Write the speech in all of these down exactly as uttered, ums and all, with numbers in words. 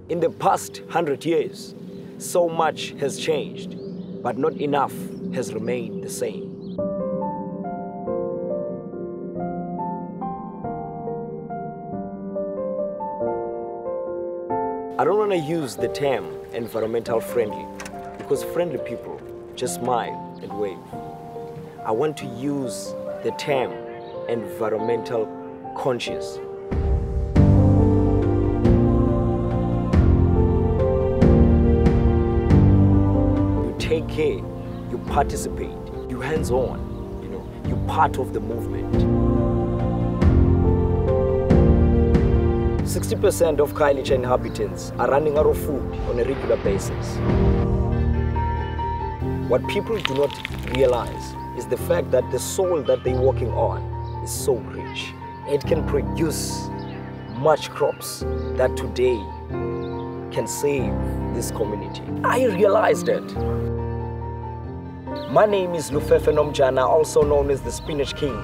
In the past hundred years, so much has changed, but not enough has remained the same. I don't want to use the term environmental friendly because friendly people just smile and wave. I want to use the term environmental conscious. You take care, you participate, you hands-on, you know, you're part of the movement. sixty percent of Khayelitsha inhabitants are running out of food on a regular basis. What people do not realize is the fact that the soil that they're walking on is so rich. It can produce much crops that today can save this community. I realized it. My name is Lufefe Nomjana, also known as the Spinach King.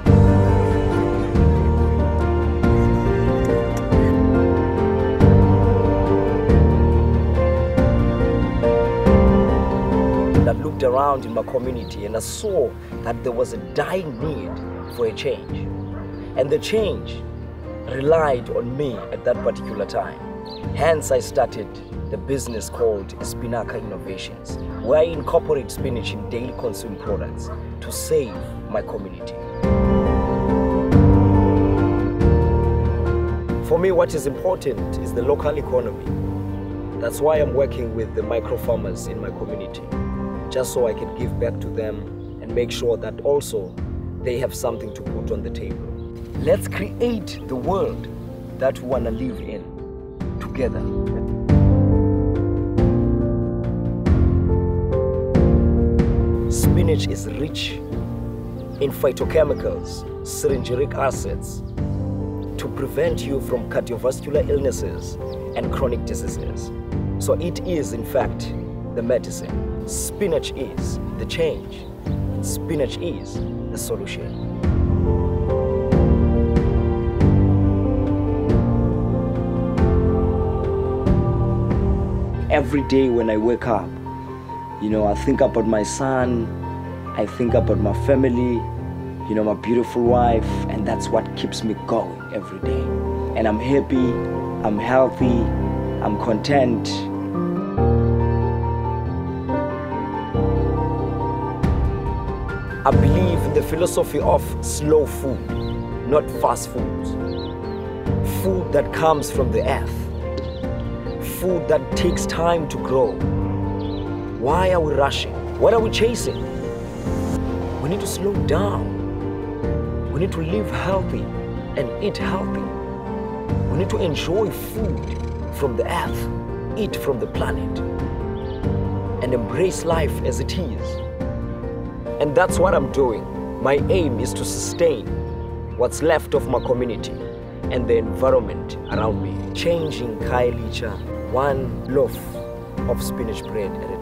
I looked around in my community and I saw that there was a dying need for a change. And the change relied on me at that particular time. Hence, I started the business called Spinach Innovations, where I incorporate spinach in daily consumed products to save my community. For me, what is important is the local economy. That's why I'm working with the micro farmers in my community, just so I can give back to them and make sure that also they have something to put on the table. Let's create the world that we want to live in together. Spinach is rich in phytochemicals, syringeric acids, to prevent you from cardiovascular illnesses and chronic diseases. So it is, in fact, the medicine. Spinach is the change. Spinach is the solution. Every day when I wake up, you know, I think about my son, I think about my family, you know, my beautiful wife, and that's what keeps me going every day. And I'm happy, I'm healthy, I'm content. I believe in the philosophy of slow food, not fast food. Food that comes from the earth. Food that takes time to grow. Why are we rushing? What are we chasing? We need to slow down. We need to live healthy and eat healthy. We need to enjoy food from the earth, eat from the planet, and embrace life as it is. And that's what I'm doing. My aim is to sustain what's left of my community and the environment around me. Changing Khayelitsha one loaf of spinach bread at a